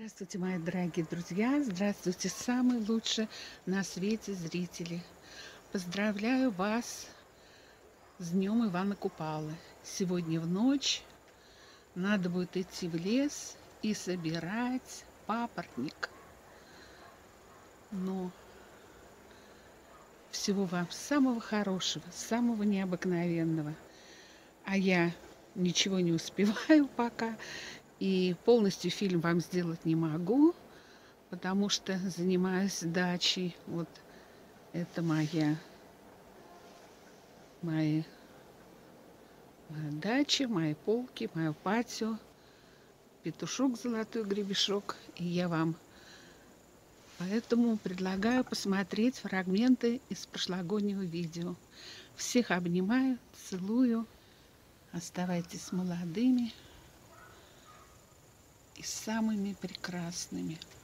Здравствуйте, мои дорогие друзья! Здравствуйте, самые лучшие на свете зрители! Поздравляю вас с Днем Ивана Купалы! Сегодня в ночь надо будет идти в лес и собирать папоротник. Но всего вам самого хорошего, самого необыкновенного. А я ничего не успеваю пока, и полностью фильм вам сделать не могу, потому что занимаюсь дачей. Вот это моя дача, мои полки, мое патио, петушок золотой гребешок. И я вам поэтому предлагаю посмотреть фрагменты из прошлогоднего видео. Всех обнимаю, целую. Оставайтесь молодыми и самыми прекрасными.